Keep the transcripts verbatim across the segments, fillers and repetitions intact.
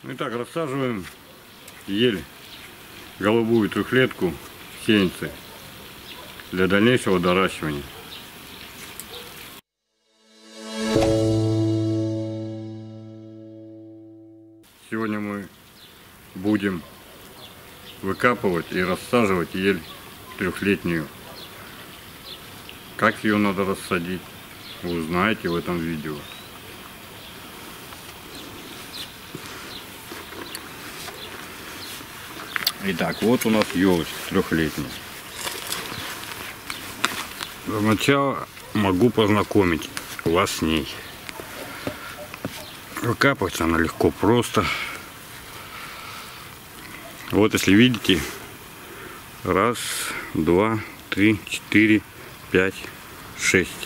Итак, рассаживаем ель, голубую трехлетку, сеянцы для дальнейшего доращивания. Сегодня мы будем выкапывать и рассаживать ель трехлетнюю. Как ее надо рассадить, вы узнаете в этом видео. Итак, вот у нас елочка трехлетняя. Для начала могу познакомить вас с ней. Выкапывается она легко, просто. Вот если видите, раз, два, три, четыре, пять, шесть.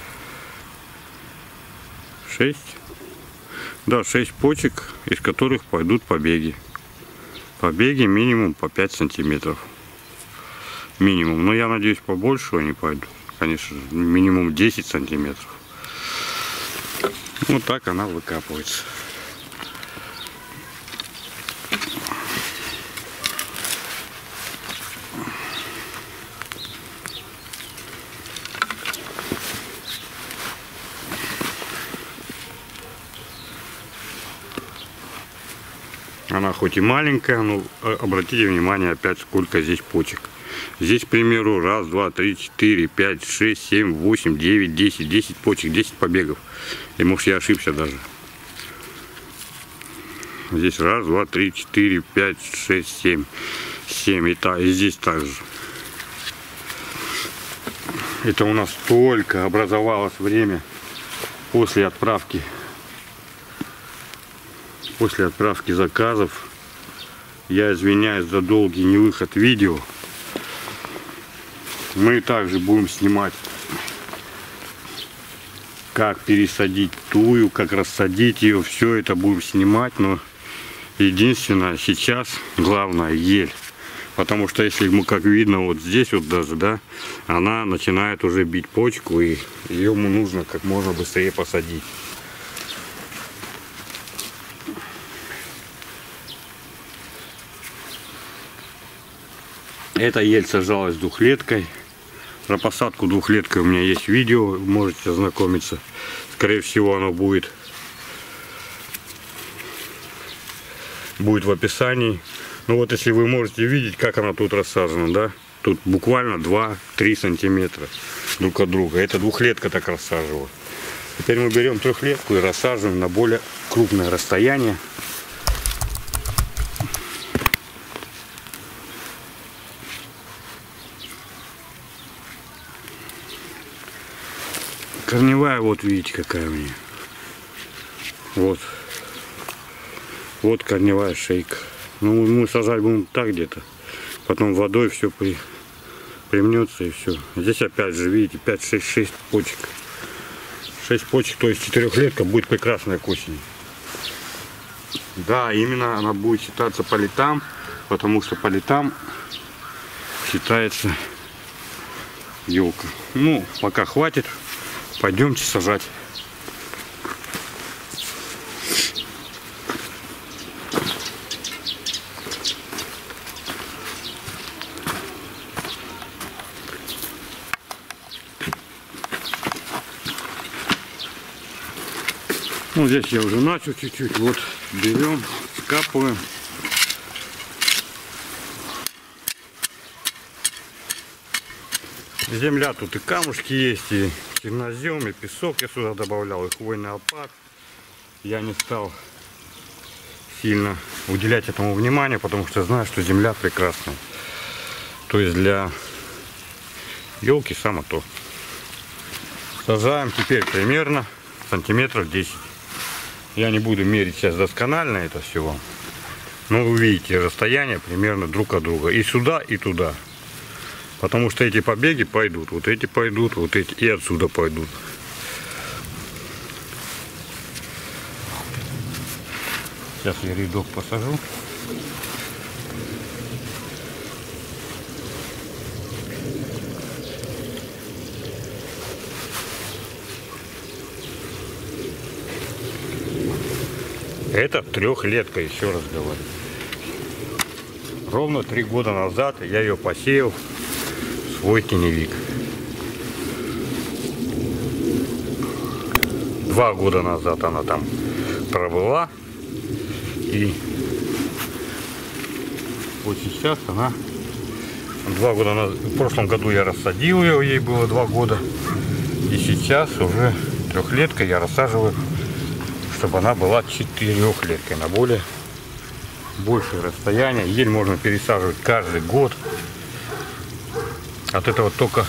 Шесть? Да, шесть почек, из которых пойдут побеги. Побеги минимум по пять сантиметров. Минимум. Но я надеюсь, побольше они пойдут. Конечно, минимум десять сантиметров. Вот так она выкапывается. Она хоть и маленькая, но обратите внимание опять, сколько здесь почек. Здесь, к примеру, раз, два, три, четыре, пять, шесть, семь, восемь, девять, десять, десять почек, десять побегов. И может я ошибся даже. Здесь раз, два, три, четыре, пять, шесть, семь, семь. И, та, и здесь также. Это у нас только образовалось время после отправки. После отправки заказов. Я извиняюсь за долгий невыход видео. Мы также будем снимать, как пересадить тую, как рассадить ее. Все это будем снимать. Но единственное, сейчас главное ель. Потому что если мы, как видно, вот здесь вот даже, да, она начинает уже бить почку, и ее нужно как можно быстрее посадить. Эта ель сажалась двухлеткой. Про посадку двухлеткой у меня есть видео, можете ознакомиться. Скорее всего, оно будет, будет в описании. Ну вот, если вы можете видеть, как она тут рассажена, да? Тут буквально два-три сантиметра друг от друга. Это двухлетка так рассаживала. Теперь мы берем трехлетку и рассаживаем на более крупное расстояние. Корневая, вот видите, какая у меня. Вот. Вот корневая шейка. Ну, мы сажать будем так где-то. Потом водой все при, примнется и все. Здесь опять же, видите, пять, шесть, шесть почек. шесть почек, то есть четырехлетка будет прекрасная к осени. Да, именно она будет считаться по летам, потому что по летам считается елка. Ну, пока хватит. Пойдемте сажать. Ну, здесь я уже начал чуть-чуть. Вот берем, скапываем. Земля тут и камушки есть, и чернозем, и песок я сюда добавлял, и хвойный опад. Я не стал сильно уделять этому внимание, потому что знаю, что земля прекрасная. То есть для елки само то. Сажаем теперь примерно сантиметров десять. Я не буду мерить сейчас досконально это все. Но вы видите расстояние примерно друг от друга. И сюда, и туда. Потому что эти побеги пойдут, вот эти пойдут, вот эти и отсюда пойдут. Сейчас я рядок посажу. Это трехлетка, еще раз говорю. Ровно три года назад я ее посеял в свой теневик. Два года назад она там пробыла. И вот сейчас она... Два года назад, в прошлом году я рассадил ее, ей было два года. И сейчас уже трехлетка я рассаживаю, чтобы она была четырехлеткой, на более большее расстояние. Ель можно пересаживать каждый год. От этого только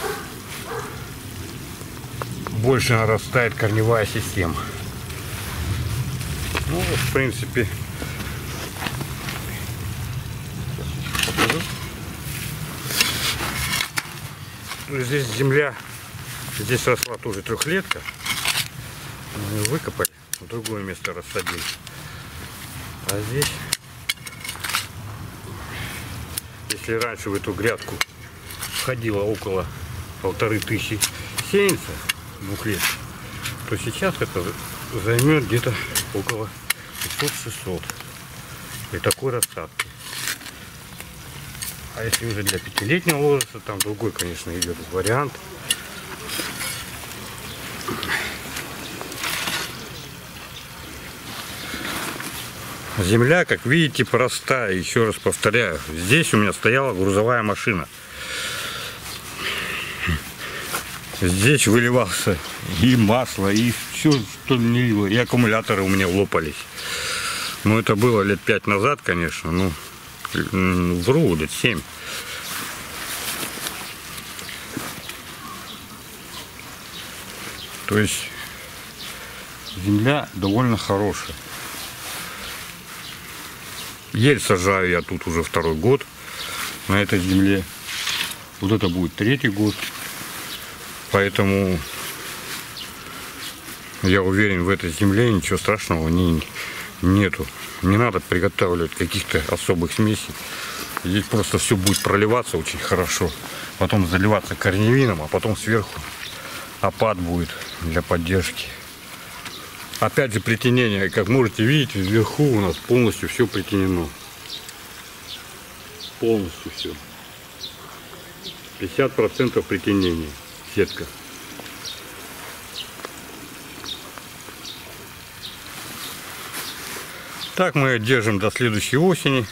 больше нарастает корневая система. Ну, в принципе, здесь земля, здесь росла тоже трехлетка. Мы ее выкопали, в другое место рассадили. А здесь, если раньше в эту грядку входило около полторы тысячи сеянцев двухлеток, то сейчас это займет где-то около пятьсот-шестьсот при такой рассадке. А если уже для пятилетнего возраста, там другой, конечно, идет вариант. Земля, как видите, простая. Еще раз повторяю, здесь у меня стояла грузовая машина. Здесь выливался и масло, и все, что не лило, и аккумуляторы у меня лопались. Ну, это было лет пять назад, конечно, ну, вру, лет семь. То есть земля довольно хорошая. Ель сажаю я тут уже второй год на этой земле. Вот это будет третий год. Поэтому я уверен, в этой земле ничего страшного не, нету. Не надо приготавливать каких-то особых смесей. Здесь просто все будет проливаться очень хорошо. Потом заливаться корневином, а потом сверху опад будет для поддержки. Опять же притенение, как можете видеть, вверху у нас полностью все притенено. Полностью все. пятьдесят процентов притенения. Сетка. Так мы ее держим до следующей осени.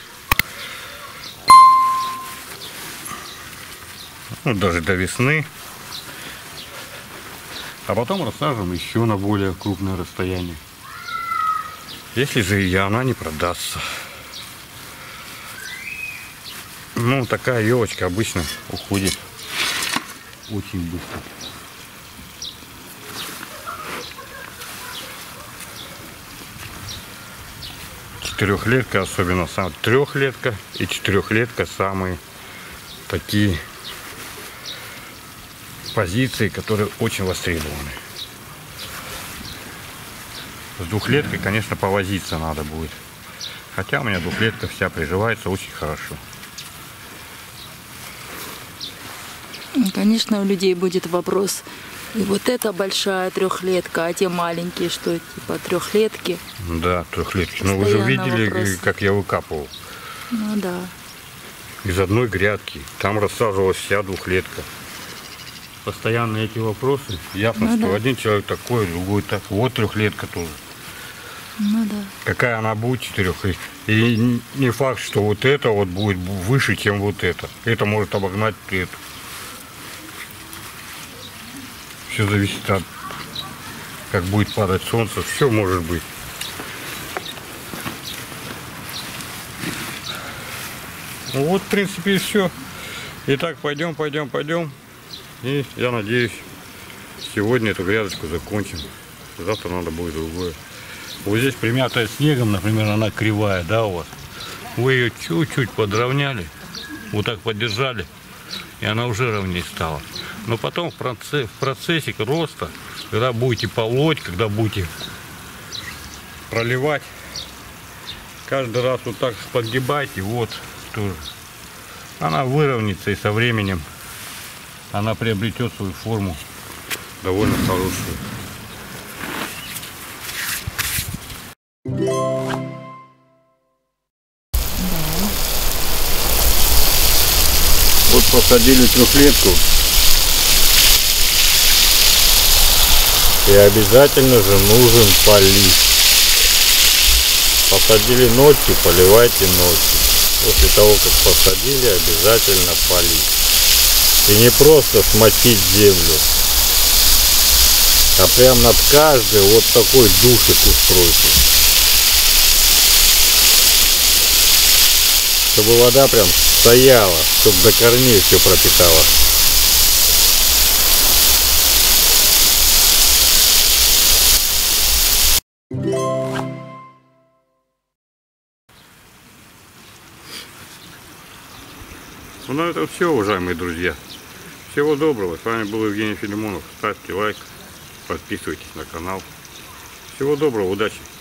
Ну, даже до весны. А потом рассаживаем еще на более крупное расстояние. Если же и она не продастся. Ну, такая елочка обычно уходит очень быстро. Четырехлетка, особенно сам трехлетка и четырехлетка, самые такие позиции, которые очень востребованы. С двухлеткой, конечно, повозиться надо будет. Хотя у меня двухлетка вся приживается очень хорошо. Конечно, у людей будет вопрос: и вот эта большая трехлетка, а те маленькие, что типа трехлетки? Да, трехлетки. Но вы же видели, вопрос. Как я выкапывал. Ну да. Из одной грядки. Там рассаживалась вся двухлетка. Постоянно эти вопросы. Ясно, ну, что да. Один человек такой, другой так. Вот трехлетка тоже. Ну да. Какая она будет четырехлетка. И не факт, что вот это вот будет выше, чем вот это. Это может обогнать эту. Все зависит от, как будет падать солнце, все может быть. Ну вот, в принципе, и все. Итак, пойдем, пойдем, пойдем. И я надеюсь, сегодня эту грядочку закончим. Завтра надо будет другое. Вот здесь примятая снегом, например, она кривая, да, у вас. Вы ее чуть-чуть подровняли, вот так поддержали, и она уже ровнее стала. Но потом в процессе, в процессе роста, когда будете полоть, когда будете проливать, каждый раз вот так подгибайте, вот тоже. Она выровняется, и со временем она приобретет свою форму довольно хорошую. Вот посадили трехлетку. И обязательно же нужен полив. Посадили ночью, поливайте ночью. После того, как посадили, обязательно полить. И не просто смочить землю, а прям над каждой вот такой душик устройте. Чтобы вода прям стояла, чтобы до корней все пропитало. Ну, на этом все, уважаемые друзья. Всего доброго. С вами был Евгений Филимонов. Ставьте лайк, подписывайтесь на канал. Всего доброго, удачи!